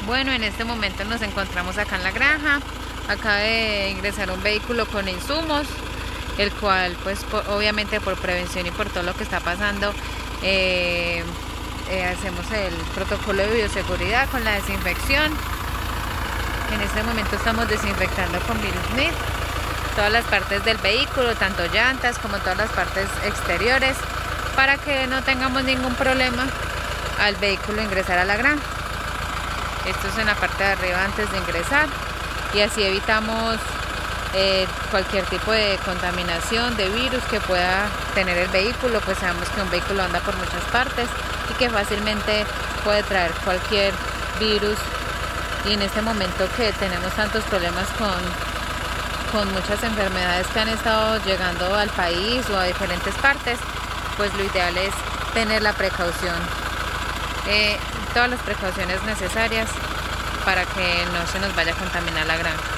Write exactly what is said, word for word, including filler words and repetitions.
Bueno, en este momento nos encontramos acá en la granja. Acaba de ingresar un vehículo con insumos, el cual pues por, obviamente por prevención y por todo lo que está pasando, eh, eh, hacemos el protocolo de bioseguridad con la desinfección. En este momento estamos desinfectando con Virusmid todas las partes del vehículo, tanto llantas como todas las partes exteriores, para que no tengamos ningún problema al vehículo ingresar a la granja. Esto es en la parte de arriba antes de ingresar, y así evitamos eh, cualquier tipo de contaminación de virus que pueda tener el vehículo, pues sabemos que un vehículo anda por muchas partes y que fácilmente puede traer cualquier virus. Y en este momento que tenemos tantos problemas con, con muchas enfermedades que han estado llegando al país o a diferentes partes, pues lo ideal es tener la precaución, eh, todas las precauciones necesarias para que no se nos vaya a contaminar la granja.